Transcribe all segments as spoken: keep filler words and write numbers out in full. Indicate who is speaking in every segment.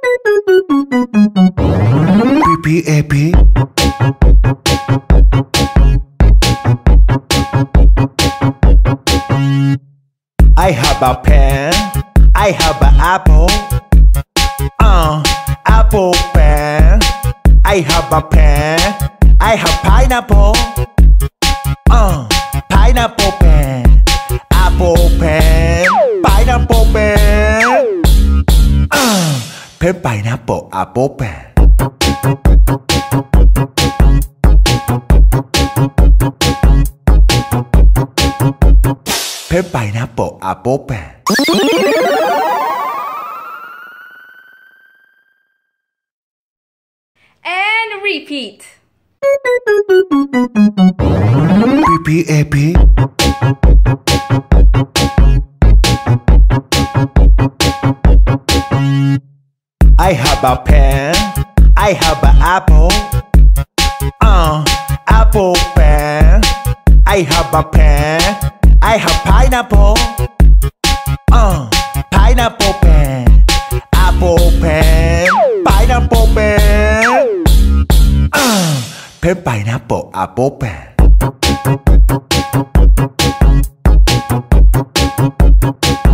Speaker 1: P P A P. I have a pen, I have an apple, uh, apple pen. I have a pen, I have pineapple, uh, pineapple pen, apple pen, pineapple pen, uh, pen pineapple apple pen. Pen pineapple apple pen.
Speaker 2: And repeat.
Speaker 1: P P A P. I have a pen, I have an apple, uh, apple pen. I have a pen, I have pineapple, uh, pineapple pen, apple pen, pineapple pen, uh, pen pineapple apple pen.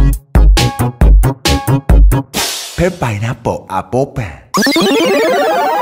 Speaker 1: Pen pineapple apple pen.